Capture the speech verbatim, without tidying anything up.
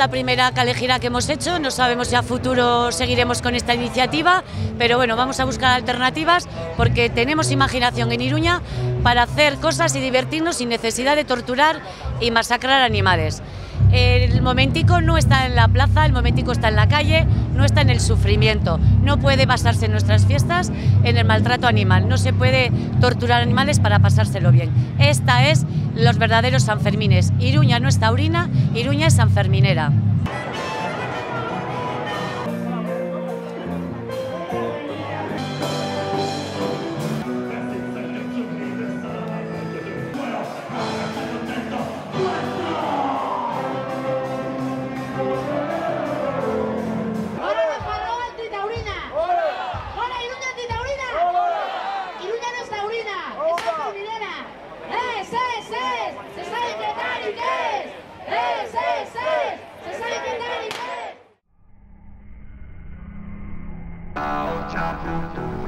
la primera calejira que hemos hecho, no sabemos si a futuro seguiremos con esta iniciativa, pero bueno, vamos a buscar alternativas porque tenemos imaginación en Iruña para hacer cosas y divertirnos sin necesidad de torturar y masacrar animales. El momentico no está en la plaza, el momentico está en la calle, no está en el sufrimiento. No puede basarse en nuestras fiestas en el maltrato animal, no se puede torturar animales para pasárselo bien. Esta es los verdaderos sanfermines. Iruña no es taurina, Iruña es sanferminera. Ciao, ciao.